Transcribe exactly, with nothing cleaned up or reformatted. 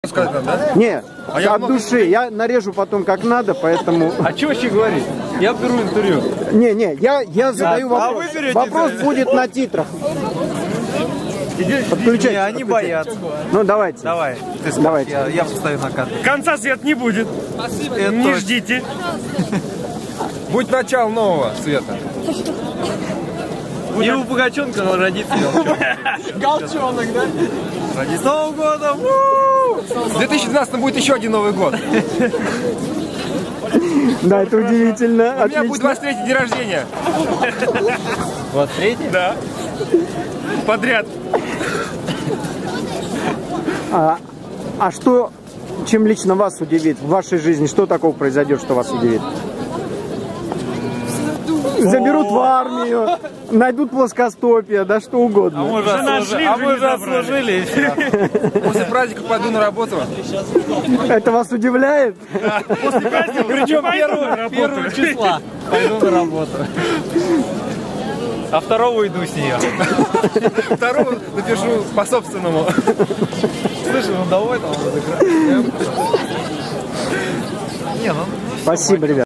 Сказать надо, да? Не, а я от много... души. Я нарежу потом как надо, поэтому... А что вообще говорить? Я беру интервью. Не, не, я, я задаю Да, вопрос. а вы берете Вопрос интервью? будет на титрах. Подключайте. Не, они боятся. Ну давайте. Давай. Ты скажи, Давайте. Я, я встаю на кадр. Конца света не будет. Это Не точно. ждите. Будь начало нового света. И у Пугаченка родится Галчонок, да? С Новым годом! В две тысячи двенадцатом будет еще один Новый год. Да, это удивительно. У меня будет двадцать третий день рождения. двадцать третий? Да. Подряд. А, а что, чем лично вас удивит в вашей жизни? Что такого произойдет, что вас удивит? Заберут в армию, найдут плоскостопие, да что угодно. А мы же, нашли, а уже мы не же забрали. отслужили. После праздника пойду на работу. Это вас удивляет? После праздника Причем пойду на первого, работу. первого числа пойду на работу. А второго уйду с нее. Второго напишу по собственному. Слушай, ну давай там разыграем. Не, ну... Спасибо, ребят.